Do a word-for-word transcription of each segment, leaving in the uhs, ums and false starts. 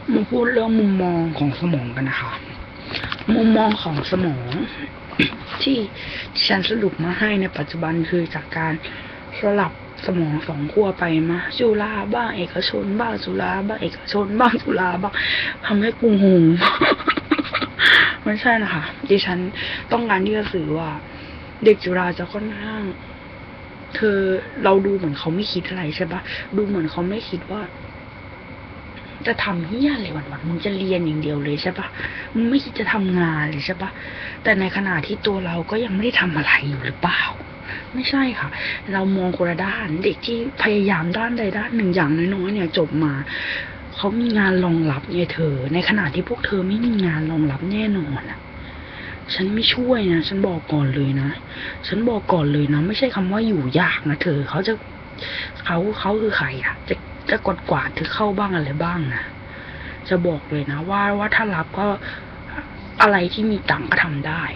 มาพูดเรื่องมุมมองของสมองกันนะคะมุมมองของสมองที่ฉันสรุปมาให้ในปัจจุบันคือจากการสลับสมองสองขั้วไปมาจุฬาบ้างเอกชนบ้างจุฬาบ้างเอกชนบ้างจุฬาบ้างทำให้กูงง ไม่ใช่นะคะดิฉันต้องการที่จะสื่อว่าเด็กจุฬาจะค่อนข้างเธอเราดูเหมือนเขาไม่คิดอะไรใช่ปะดูเหมือนเขาไม่คิดว่าจะทำเฮี้ยอะไรวันๆมึงจะเรียนอย่างเดียวเลยใช่ปะมึงไม่คิดจะทำงานเลยใช่ปะแต่ในขณะที่ตัวเราก็ยังไม่ได้ทำอะไรอยู่หรือเปล่าไม่ใช่ค่ะเรามองคนละด้านเด็กที่พยายามด้านใดด้านหนึ่งอย่างน้อยๆเนี่ยจบมาเขามีงานรองรับไงเธอในขณะที่พวกเธอไม่มีงานรองรับแน่นอนอ่ะฉันไม่ช่วยนะฉันบอกก่อนเลยนะฉันบอกก่อนเลยนะไม่ใช่คำว่าอยู่ยากนะเธอเขาจะเขาเขาคือใครอ่ะจะจะกดกวาดเธอเข้าบ้างอะไรบ้างนะจะบอกเลยนะว่าว่าถ้ารับก็อะไรที่มีตังค์ก็ทำได้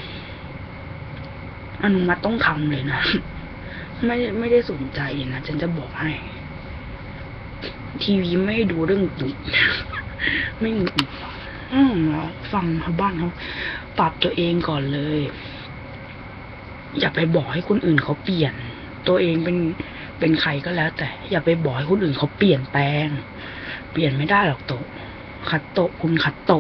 อนุมัติต้องทำเลยนะไม่ไม่ได้สนใจนะฉันจะบอกให้ทีวีไม่ดูเรื่องดุไม่มีอุปอืมฟังเขาบ้านเขาปรับตัวเองก่อนเลยอย่าไปบอกให้คนอื่นเขาเปลี่ยนตัวเองเป็นเป็นใครก็แล้วแต่อย่าไปบอกให้คนอื่นเขาเปลี่ยนแปลงเปลี่ยนไม่ได้หรอกโตขัดโตคุณขัดโต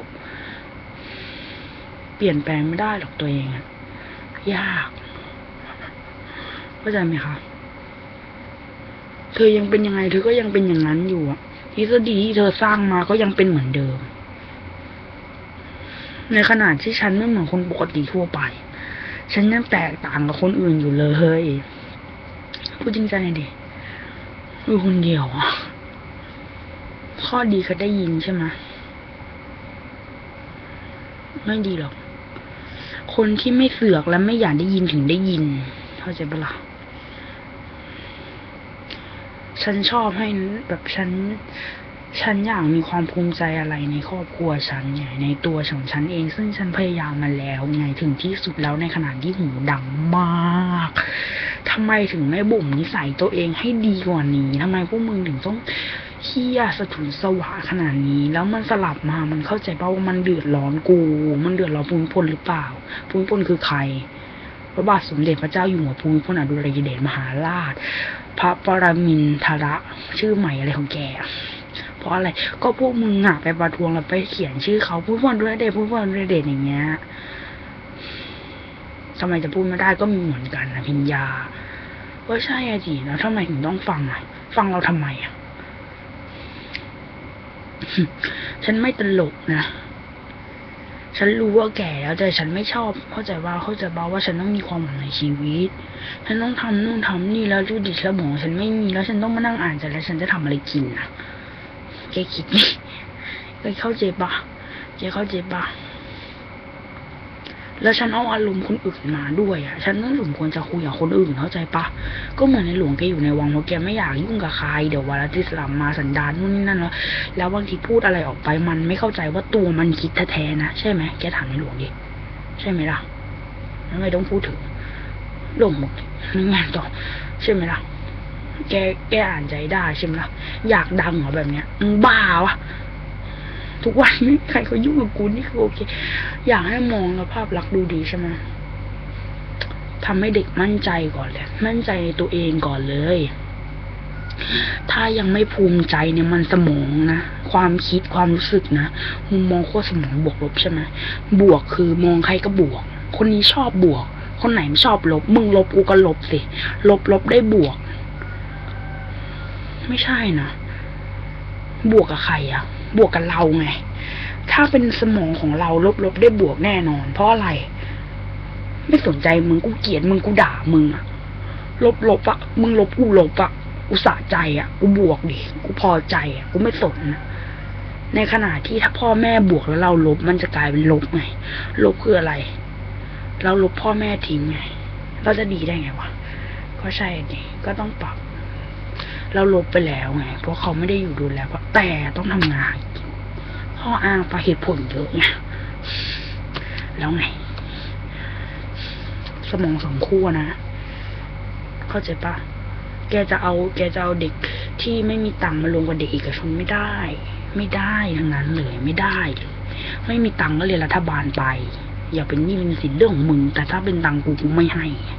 เปลี่ยนแปลงไม่ได้หรอกตัวเองอะยากเข้าใจไหมคะเธอยังเป็นยังไงเธอก็ยังเป็นอย่างนั้นอยู่อะทฤษฎีที่เธอสร้างมาก็ยังเป็นเหมือนเดิมในขณะที่ฉันไม่เหมือนคนปกติทั่วไปฉันยังแตกต่างกับคนอื่นอยู่เลยพูดจริงใจดิอยู่คนเดียวอ่ะข้อดีก็ได้ยินใช่ไหมไม่ดีหรอกคนที่ไม่เสือกและไม่อยากได้ยินถึงได้ยินเข้าใจปะล่ะฉันชอบให้แบบฉันฉันอยากมีความภูมิใจอะไรในครอบครัวฉันไงในตัวของฉันเองซึ่งฉันพยายามมาแล้วไงถึงที่สุดแล้วในขณะที่หูดังมากทำไมถึงไม่บ่มนิสัยตัวเองให้ดีกว่านี้ทำไมพวกมึงถึงต้องเฮี้ยสะทุนสวะขนาดนี้แล้วมันสลับมามันเข้าใจเปล่าว่ามันเดือดร้อนกูมันเดือดร้อนภูมิพลหรือเปล่าภูมิพลคือใครพระบาทสมเด็จพระเจ้าอยู่หัวภูมิพลอดุลยเดชมหาราชพระปรมินทรชื่อใหม่อะไรของแกเพราะอะไรก็พวกมึงอะไปประท้วงแล้วไปเขียนชื่อเขาภูมิพลอดุลยเดชภูมิพลอดุลยเดชอย่างเงี้ยทำไมจะพูดไม่ได้ก็มีเหมือนกันนะพิญญาว่าใช่อะจีแล้วทำไมถึงต้องฟังอ่ะฟังเราทำไมอ่ะฉันไม่ตลกนะฉันรู้ว่าแก่แล้วแต่ฉันไม่ชอบเข้าใจว่าเข้าใจบ้าว่าฉันต้องมีความหวังในชีวิตฉันต้องทำนู่นทำนี่แล้วดูดิสมองฉันไม่มีแล้วฉันต้องมานั่งอ่านแต่แล้วฉันจะทำอะไรกินนะแกคิดนี่แกเข้าใจปะแกเข้าใจปะแล้วฉันเอาอารมณ์คนอื่นมาด้วยอ่ะฉันไม่สมควรจะคุยกับคนอื่นเข้าใจปะก็เหมือนในหลวงแกอยู่ในวังเพราะแกไม่อยากยุ่งกับใครเดี๋ยววาลติสลามมาสันดานนู่นนี่นั่นแล้วแล้วบางทีพูดอะไรออกไปมันไม่เข้าใจว่าตัวมันคิดแท้ๆนะใช่ไหมแกถามในหลวงดิใช่ไหมล่ะแล้วไม่ต้องพูดถึงหลวงหมดนี่ไงต่อใช่ไหมล่ะแกแกอ่านใจได้ใช่ไหมล่ะอยากดังเหรอแบบเนี้ยมึงบ้าวะทุกวันนี้ใครเขายุ่งกับกูนี่คือโอเคอยากให้มองแล้วภาพลักษณ์ดูดีใช่ไหมทำให้เด็กมั่นใจก่อนเลยมั่นใจในตัวเองก่อนเลยถ้ายังไม่ภูมิใจเนี่ยมันสมองนะความคิดความรู้สึกนะมุมมองโคตรสมองบวกลบใช่ไหมบวกคือมองใครก็บวกคนนี้ชอบบวกคนไหนไม่ชอบลบมึงลบกูก็ลบสิลบลบได้บวกไม่ใช่นะบวกกับใครอะบวกกับเราไงถ้าเป็นสมองของเราลบๆได้บวกแน่นอนเพราะอะไรไม่สนใจมึงกูเกลียดมึงกูด่ามึงอะลบๆอะมึงลบกูลบอะกูสะใจอะกูบวกดิกูพอใจอะกูไม่สนนะในขณะที่ถ้าพ่อแม่บวกแล้วเราลบมันจะกลายเป็นลบไงลบคืออะไรเราลบพ่อแม่ทิ้งไงเราจะดีได้ไงวะก็ใช่ดิก็ต้องปรับเราลบไปแล้วไงเพราะเขาไม่ได้อยู่ดูแลแต่ต้องทำงานข้ออ้างไปเหตุผลเยอะไงแล้วไงสมองสองขั้วนะเข้าใจปะแกจะเอาแกจะเอาเด็กที่ไม่มีตังค์มารวมกับเด็กเอกชนไม่ได้ ไม่ได้ทั้งนั้นเลยไม่ได้เลยไม่มีตังค์ก็เรียนรัฐบาลไป อย่าเป็นหนี้เป็นสินเรื่องของมึงแต่ถ้าเป็นตังค์กูกูไม่ให้